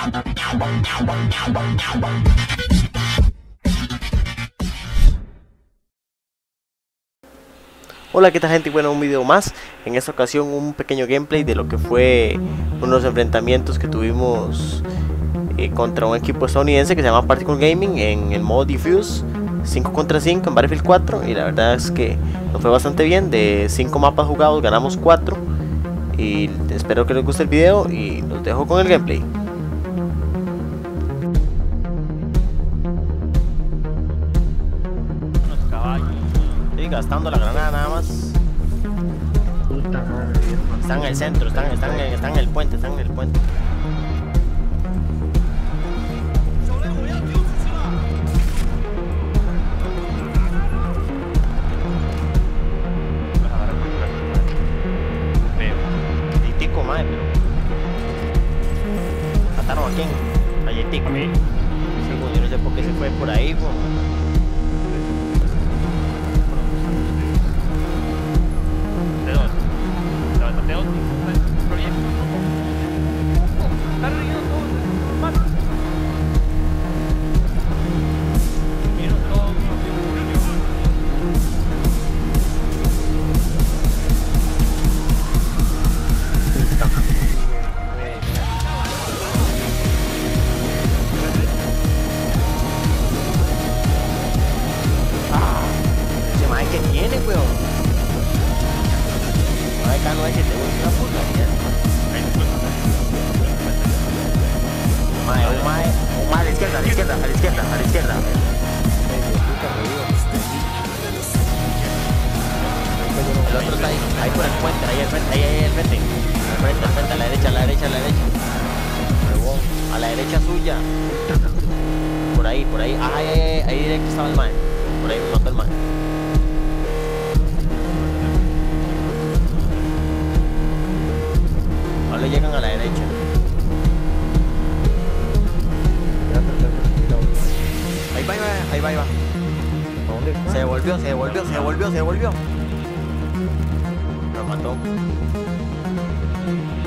Hola, ¿qué tal, gente? Bueno, un video más. En esta ocasión un pequeño gameplay de lo que fue unos enfrentamientos que tuvimos contra un equipo estadounidense que se llama Particle Gaming en el modo Diffuse 5 contra 5 en Battlefield 4. Y la verdad es que nos fue bastante bien. De 5 mapas jugados ganamos 4. Y espero que les guste el video y los dejo con el gameplay. Gastando la granada nada más. Puta madre. Están en el centro, están en el puente, están en el puente. Y tico, madre, pero mataron a quién, a Yetico. Sí, yo no sé por qué se fue por ahí, bro. ¿Qué tiene, weón? Acá no hay que te gusta una puta un mae a la izquierda, a la izquierda, a la izquierda, a la izquierda. El otro está ahí por el puente, ahí al frente, ahí al frente. Al frente, a la derecha, a la derecha, a la derecha. A la derecha suya. Por ahí, ahí directo estaba el mae. Por ahí me mató el mae. Ahora llegan a la derecha. Ahí va, ahí va. Se devolvió. Lo mató.